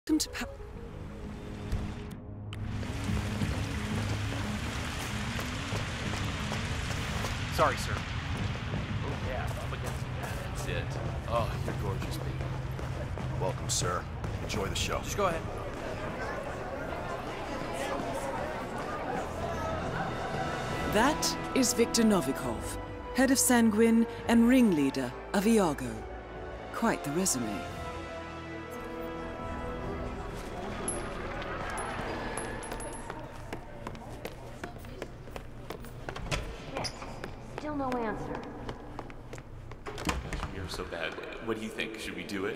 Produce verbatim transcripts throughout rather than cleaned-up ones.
Welcome to pa- Sorry, sir. Oh, yeah, up against that. That's it. Oh, you're gorgeous, baby. Welcome, sir. Enjoy the show. Just go ahead. That is Viktor Novikov, head of Sanguine and ringleader of Iago. Quite the resume. Still no answer. You're so bad. What do you think? Should we do it?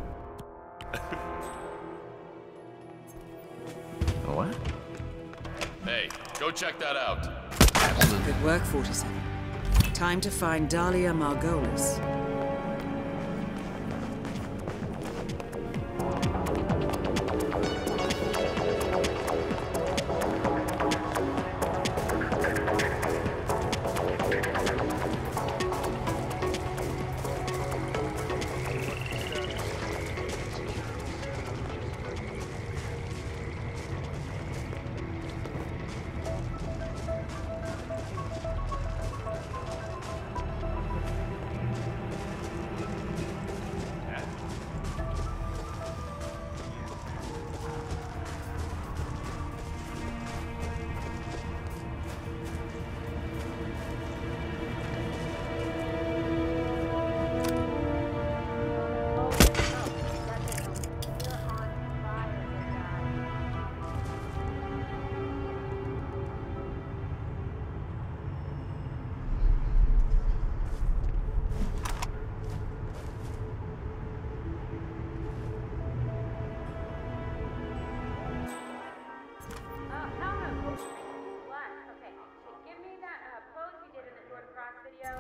What? Hey, go check that out. Good work, forty-seven. Time to find Dalia Margolis.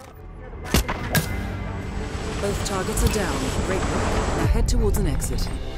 Both targets are down. Great work. Now head towards an exit.